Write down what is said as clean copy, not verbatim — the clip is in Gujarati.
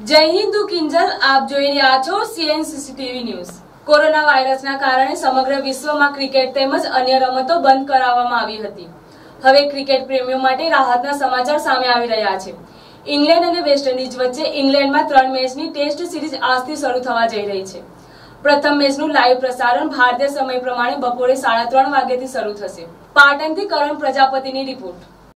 જય હિન્દ કિંજલ આપ જોઈ રહ્યા છો CNCCTV ન્યૂઝ। કોરોના વાયરસના કારણે સમગ્ર વિશ્વમાં ક્રિકેટ તેમજ અન્ય રમતો બંધ કરાવવામાં આવી હતી। હવે ક્રિકેટ પ્રેમીઓ માટે રાહતના સમાચાર સામે આવી રહ્યા છે। ઇંગ્લેન્ડ અને વેસ્ટ ઇન્ડિઝ વચ્ચે ઇંગ્લેન્ડમાં 3 મેચની ટેસ્ટ સિરીઝ આજથી શરૂ થવા જઈ રહી છે। પ્રથમ મેચનું લાઈવ પ્રસારણ ભારતીય સમય પ્રમાણે બપોરે 3:30 વાગ્યાથી શરૂ થશે। પાટણથી કરણ પ્રજાપતિની રિપોર્ટ।